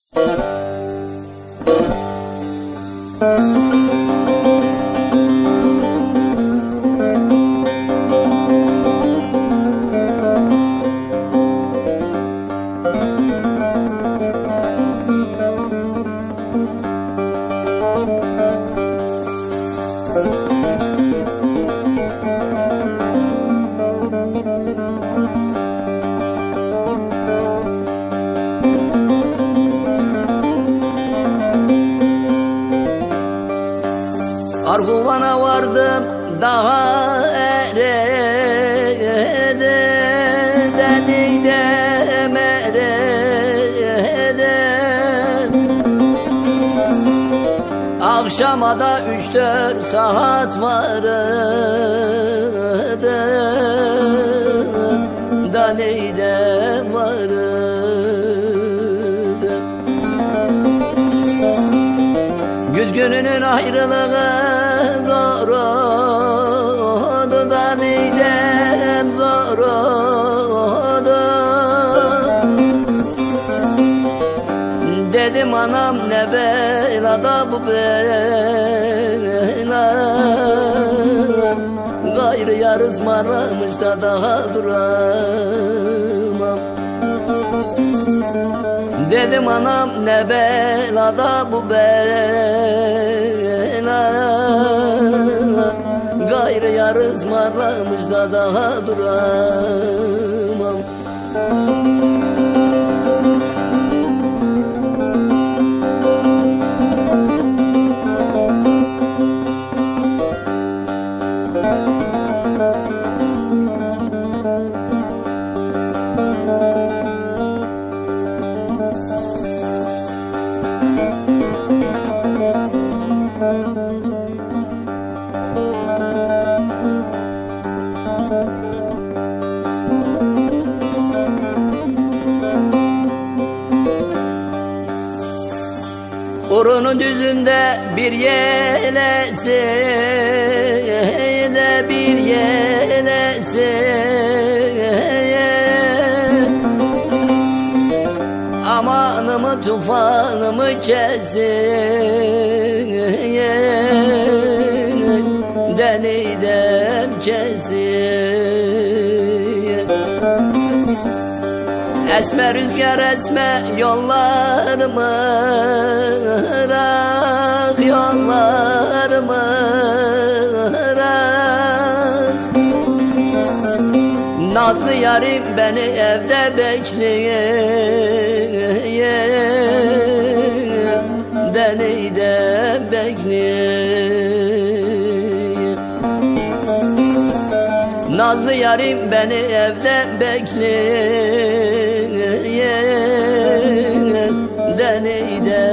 Arguvan'a vardım daha erede, deneyde merede. Akşama da 3-4 saat vardı, deneyde vardı. Güz gününün ayrılığı zor oldu da neydem zor oldu. Dedim anam ne bela da bu bela, gayrı yar ısmarlamış da daha duramam. Dedim anam ne bela da bu bela, gayrı yar ısmarlamış da daha duramam. Urunun düzünde bir yelesi de bir yelesi, amanımı tufanımı kesin, denidem kesin. Esme rüzgar esme yollarımı, rak yollarımı, rak. Nazlı yarim beni evde bekleyin, deneyde bekleyin. Nazlı yarim beni evde bekleyin, deneyde